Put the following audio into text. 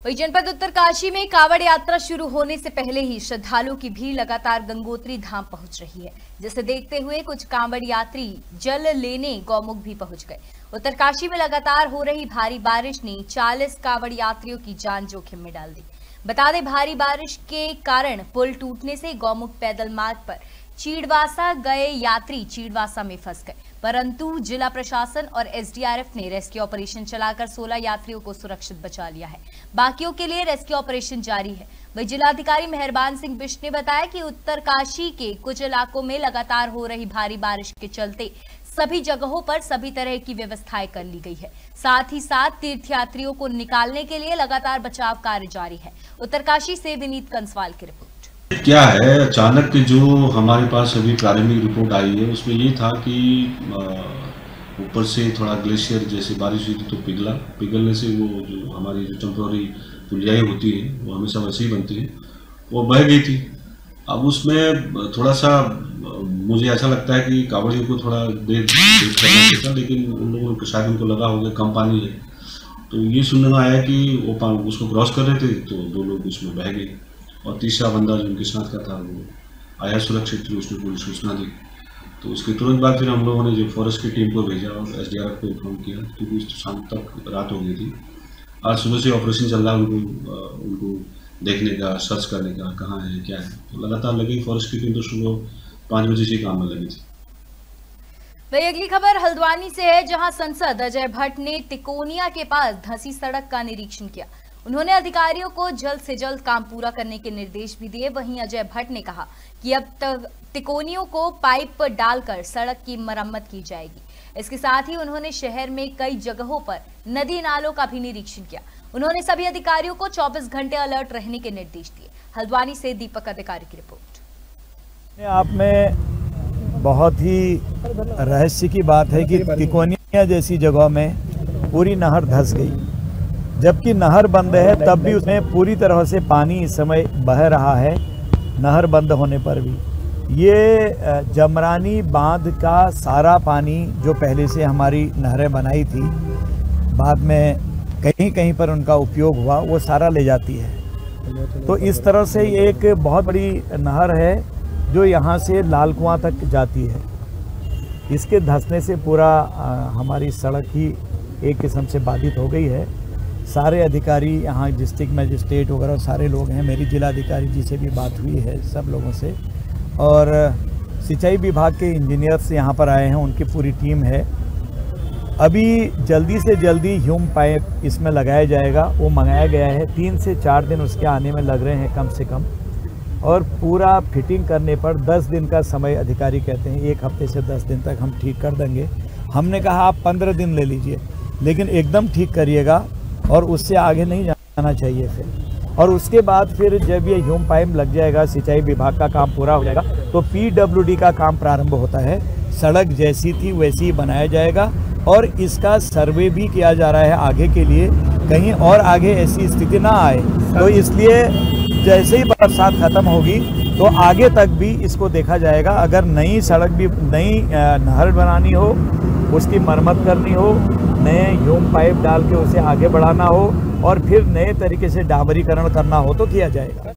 वही जनपद उत्तरकाशी में कांवड़ यात्रा शुरू होने से पहले ही श्रद्धालुओं की भीड़ लगातार गंगोत्री धाम पहुंच रही है, जिसे देखते हुए कुछ कांवड़ यात्री जल लेने गौमुख भी पहुंच गए। उत्तरकाशी में लगातार हो रही भारी बारिश ने 40 कांवड़ यात्रियों की जान जोखिम में डाल दी। बता दें, भारी बारिश के कारण पुल टूटने से गौमुख पैदल मार्ग पर चीड़वासा गए यात्री चीड़वासा में फंस गए, परंतु जिला प्रशासन और एसडीआरएफ ने रेस्क्यू ऑपरेशन चलाकर 16 यात्रियों को सुरक्षित बचा लिया है। बाकियों के लिए रेस्क्यू ऑपरेशन जारी है। वही जिलाधिकारी मेहरबान सिंह बिष्ट ने बताया कि उत्तरकाशी के कुछ इलाकों में लगातार हो रही भारी बारिश के चलते सभी जगहों पर सभी तरह की व्यवस्थाएं कर ली गई है। साथ ही साथ तीर्थयात्रियों को निकालने के लिए लगातार बचाव कार्य जारी है। उत्तरकाशी से विनीत कंसवाल की रिपोर्ट। क्या है, अचानक जो हमारे पास अभी प्रारंभिक रिपोर्ट आई है उसमें ये था कि ऊपर से थोड़ा ग्लेशियर जैसे बारिश हुई थी तो पिघलने से वो जो हमारी जो टेम्पोररी पुलियाएँ होती है वो हमेशा वैसे ही बनती है, वो बह गई थी। अब उसमें थोड़ा सा मुझे ऐसा लगता है कि कांवड़ियों को थोड़ा देर करना चाहिए था, लेकिन उन लोगों को शायद उनको लगा होगा कम पानी है, तो ये सुनने में आया कि वो उसको क्रॉस कर रहे थे तो 2 लोग उसमें बह गए और तीसरा बंदा जो उनके साथ का था वो आया सुरक्षित, उसने पूरी सूचना दी। तो उसके तुरंत बाद फिर हम लोगों ने जो फॉरेस्ट की टीम को भेजा और एसडीआरएफ को इन्फॉर्म किया, क्योंकि शाम तक रात हो गई थी। आज सुबह से ऑपरेशन चल रहा है उनको देखने का, सर्च करने का, कहाँ है क्या है, तो लगातार लगी फॉरेस्ट की टीम। तो सुबह 5 बजे से काम में लगी थी। वही अगली खबर हल्द्वानी से है, जहां सांसद अजय भट्ट ने तिकोनिया के पास धंसी सड़क का निरीक्षण किया। उन्होंने अधिकारियों को जल्द से जल्द काम पूरा करने के निर्देश भी दिए। वहीं अजय भट्ट ने कहा कि अब तक तिकोनियों को पाइप डालकर सड़क की मरम्मत की जाएगी। इसके साथ ही उन्होंने शहर में कई जगहों पर नदी नालों का भी निरीक्षण किया। उन्होंने सभी अधिकारियों को 24 घंटे अलर्ट रहने के निर्देश दिए। हल्द्वानी से दीपक अधिकारी की रिपोर्ट। आप में बहुत ही रहस्य की बात है कि तिकोनिया जैसी जगहों में पूरी नहर धंस गई, जबकि नहर बंद है तब भी उसमें पूरी तरह से पानी इस समय बह रहा है। नहर बंद होने पर भी ये जमरानी बांध का सारा पानी जो पहले से हमारी नहरें बनाई थी, बाद में कहीं कहीं पर उनका उपयोग हुआ, वो सारा ले जाती है। तो इस तरह से एक बहुत बड़ी नहर है जो यहाँ से लाल कुआं तक जाती है। इसके धंसने से पूरा हमारी सड़क ही एक किस्म से बाधित हो गई है। सारे अधिकारी यहाँ डिस्ट्रिक्ट मजिस्ट्रेट वगैरह सारे लोग हैं, मेरी जिलाधिकारी जी से भी बात हुई है सब लोगों से, और सिंचाई विभाग के इंजीनियर्स यहाँ पर आए हैं, उनकी पूरी टीम है। अभी जल्दी से जल्दी ह्यूम पाइप इसमें लगाया जाएगा, वो मंगाया गया है। 3 से 4 दिन उसके आने में लग रहे हैं कम से कम, और पूरा फिटिंग करने पर 10 दिन का समय अधिकारी कहते हैं। 1 हफ्ते से 10 दिन तक हम ठीक कर देंगे। हमने कहा आप 15 दिन ले लीजिए, लेकिन एकदम ठीक करिएगा और उससे आगे नहीं जाना चाहिए फिर। और उसके बाद फिर जब ये ह्यूम पाइप लग जाएगा, सिंचाई विभाग का काम पूरा हो जाएगा, तो पीडब्ल्यूडी का काम प्रारंभ होता है। सड़क जैसी थी वैसी ही बनाया जाएगा और इसका सर्वे भी किया जा रहा है आगे के लिए, कहीं और आगे ऐसी स्थिति ना आए। तो इसलिए जैसे ही बरसात खत्म होगी तो आगे तक भी इसको देखा जाएगा। अगर नई सड़क भी, नई नहर बनानी हो, उसकी मरम्मत करनी हो, नए ह्यूम पाइप डाल के उसे आगे बढ़ाना हो और फिर नए तरीके से डामरीकरण करना हो तो किया जाएगा।